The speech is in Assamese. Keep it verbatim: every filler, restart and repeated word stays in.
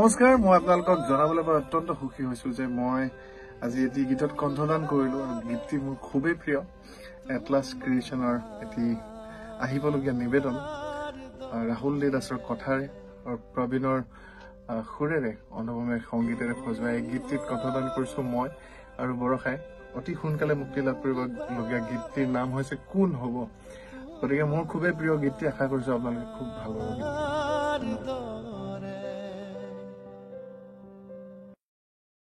নমস্কাৰ, মই আপোনালোকক জনাবলৈ পাই অত্যন্ত সুখী হৈছো যে মই আজি এটি গীতত কণ্ঠদান কৰিলো আৰু গীতটি মোৰ খুবেই প্ৰিয়। এটলাছ ক্ৰিয়েশ্যনৰ এটি আহিবলগীয়া নিবেদন ৰাহুল দে দাসৰ কথাৰে আৰু প্ৰবীণৰ সুৰেৰে অনুপমে সংগীতেৰে সজোৱা এই গীতটিত কণ্ঠদান কৰিছো মই আৰু বৰষাই। অতি সোনকালে মুক্তি লাভ কৰিবলগীয়া গীতটিৰ নাম হৈছে কোন হ'ব। গতিকে মোৰ খুবেই প্ৰিয় গীতটি, আশা কৰিছো আপোনালোকে খুব ভাল পাব।